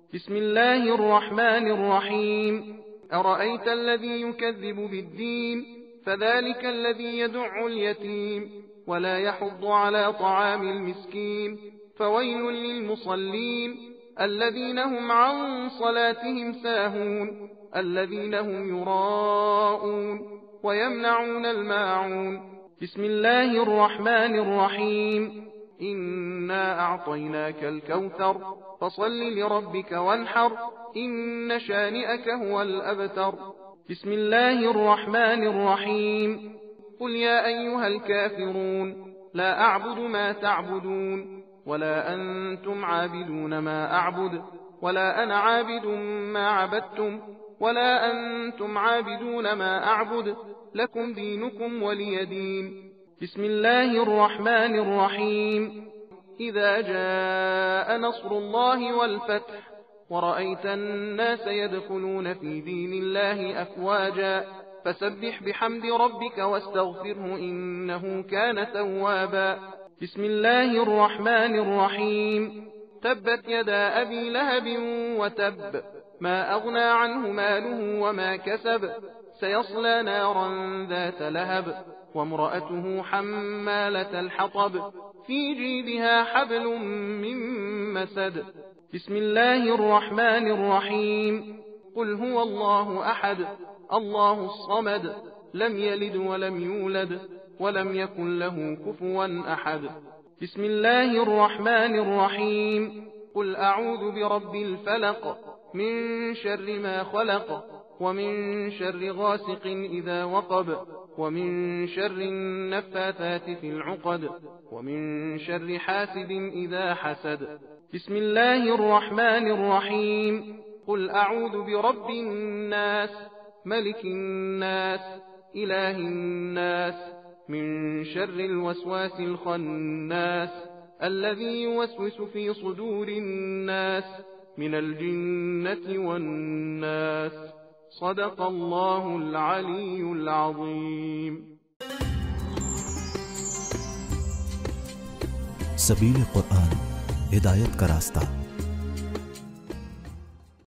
بسم الله الرحمن الرحيم. أرأيت الذي يكذب بالدين فذلك الذي يدع اليتيم ولا يحض على طعام المسكين فويل للمصلين الذين هم عن صلاتهم ساهون الذين هم يراءون ويمنعون الماعون. بسم الله الرحمن الرحيم. إنا أعطيناك الكوثر فصل لربك وانحر إن شانئك هو الأبتر. بسم الله الرحمن الرحيم. قل يا أيها الكافرون لا أعبد ما تعبدون ولا أنتم عابدون ما أعبد ولا أنا عابد ما عبدتم ولا أنتم عابدون ما أعبد لكم دينكم ولي دين. بسم الله الرحمن الرحيم. إذا جاء نصر الله والفتح ورأيت الناس يدخلون في دين الله أفواجا فسبح بحمد ربك واستغفره إنه كان توابا. بسم الله الرحمن الرحيم. تبت يدا أبي لهب وتب ما أغنى عنه ماله وما كسب سيصلى نارا ذات لهب وامرأته حمالة الحطب في جيدها حبل من مسد. بسم الله الرحمن الرحيم. قل هو الله أحد الله الصمد لم يلد ولم يولد ولم يكن له كفوا أحد. بسم الله الرحمن الرحيم. قل أعوذ برب الفلق من شر ما خلق ومن شر غاسق إذا وقب ومن شر النفاثات في العقد ومن شر حاسد إذا حسد. بسم الله الرحمن الرحيم. قل أعوذ برب الناس ملك الناس إله الناس من شر الوسواس الخناس الذي يوسوس في صدور الناس من الجنة والناس. صدق الله العلي العظيم. सबील कुरान हिदायत का रास्ता।